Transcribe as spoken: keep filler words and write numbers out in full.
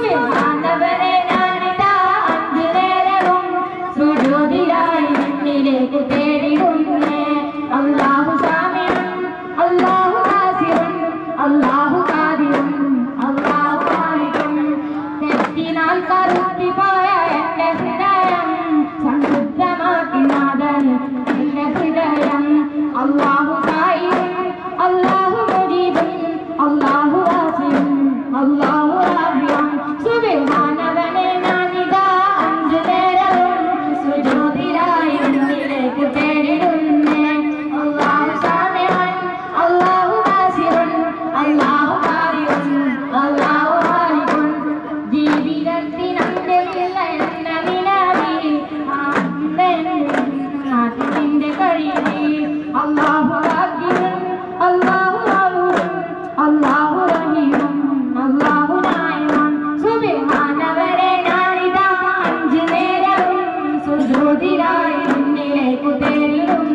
സുബ്ഹാനവനെ ഞാനിതാ അഞ്ചു നേരവും സുജൂദിലായി നിന്നിലേക്ക് തേടിടുന്നേ. അല്ലാഹു സാമിഉൻ അല്ലാഹു നാസിറുൻ അല്ലാഹു ഖാദിറുൻ അല്ലാഹു ഖാലിഖുൻ. തെറ്റിനാൽ കറുത്തിപ്പോയ എന്റെ ഹൃദയം സംശുദ്ധമാക്കി നാഥൻ എന്റെ ഹൃദയം. അല്ലാഹു സായിഉൻ അല്ലാഹു മുജീബുൻ അല്ലാഹു വാസിഉൻ അല്ലാഹു റാഫിഉൻ. സുബ്ഹാനവനെ ഞാനിതാ അഞ്ചു നേരവും സുജൂദിലായി നിന്നിലേക്ക് തേടിടുന്നേ. അല്ലാഹു സാമിഉൻ അല്ലാഹു നാസിറുൻ അല്ലാഹു ഖാദിറുൻ അല്ലാഹു ഖാലിഖുൻ. ജീവിതത്തിനന്ത്യമില്ല എന്ന നിലവിൽ നാട്ടിന്റെ കഴിവിൽ അല്ലാഹു ഖാദിറുൻ അല്ലാഹു റഹീമുൻ അല്ലാഹു റഹീമുൻ അല്ലാഹു നായിമുൻ. സുബ്ഹാനവനെ ഞാനിതാ അഞ്ചു നേരവും സുജൂദിലായി നിന്നിലേക്ക് തേടിടുന്നു.